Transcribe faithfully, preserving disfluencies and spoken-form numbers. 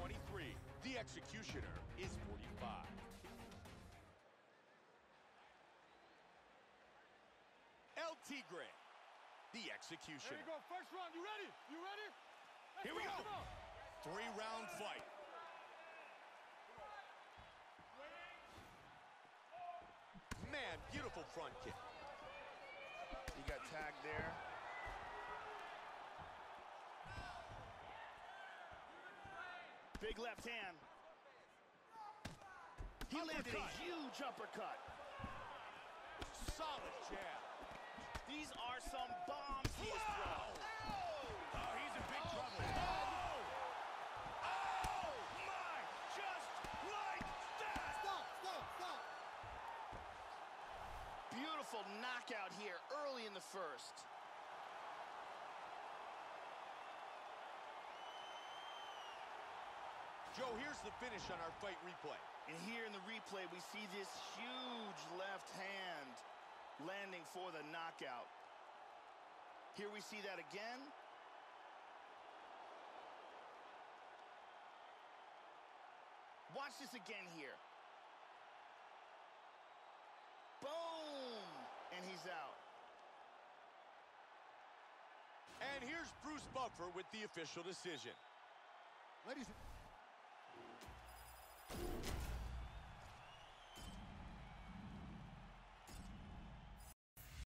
twenty-three. The executioner is forty-five. El Tigre, the executioner. Here we go, first round. You ready? You ready? Let's Here we go. go. Three-round fight. Man, beautiful front kick. He got tagged there. Big left hand. He uppercut. Landed a huge uppercut. Solid jab. These are some bombs he is throwing. Oh! Oh, he's in big oh, trouble. Man. Oh! Oh, my! Just like that! Stop, stop, stop. Beautiful knockout here early in the first. Joe, here's the finish on our fight replay. And here in the replay, we see this huge left hand landing for the knockout. Here we see that again. Watch this again here. Boom! And he's out. And here's Bruce Buffer with the official decision. Ladies and